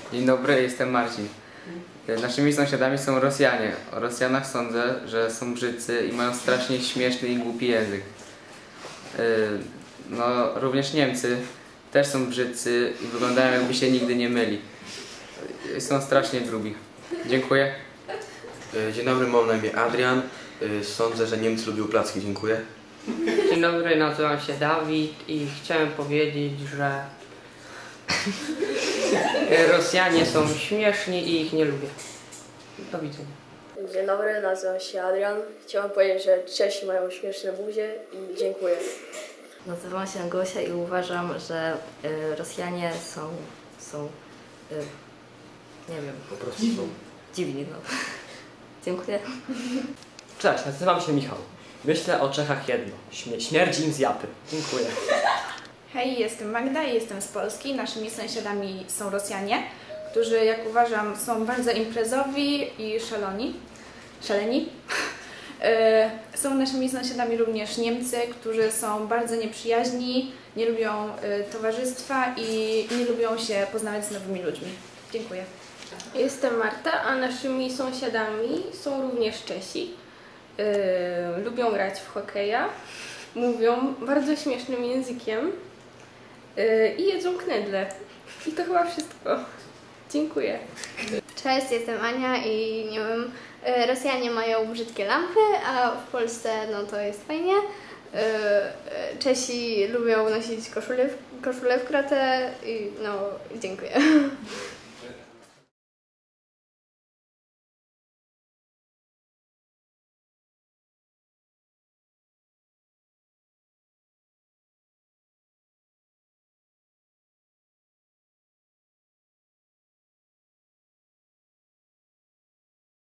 Dzień dobry, jestem Marcin. Naszymi sąsiadami są Rosjanie. O Rosjanach sądzę, że są brzydcy i mają strasznie śmieszny i głupi język. No, również Niemcy też są brzydcy i wyglądają, jakby się nigdy nie myli. Są strasznie grubi. Dziękuję. Dzień dobry, mam na imię Adrian. Sądzę, że Niemcy lubią placki. Dziękuję. Dzień dobry, nazywam się Dawid i chciałem powiedzieć, że Rosjanie są śmieszni i ich nie lubię. Do widzenia. Dzień dobry, nazywam się Adrian. Chciałem powiedzieć, że Czesi mają śmieszne buzie i dziękuję. Nazywam się Gosia i uważam, że Rosjanie są nie wiem, Po prostu są. dziwni. No. Dziękuję. Cześć, nazywam się Michał. Myślę o Czechach jedno. Śmierdzi im z japy. Dziękuję. Hej, jestem Magda i jestem z Polski. Naszymi sąsiadami są Rosjanie, którzy, jak uważam, są bardzo imprezowi i szaleni. Są naszymi sąsiadami również Niemcy, którzy są bardzo nieprzyjaźni, nie lubią towarzystwa i nie lubią się poznawać z nowymi ludźmi. Dziękuję. Jestem Marta, a naszymi sąsiadami są również Czesi. Lubią grać w hokeja, mówią bardzo śmiesznym językiem i jedzą knedle. I to chyba wszystko. Dziękuję. Cześć, jestem Ania i nie wiem, Rosjanie mają brzydkie lampy, a w Polsce no to jest fajnie. Czesi lubią nosić koszule w kratę i no dziękuję.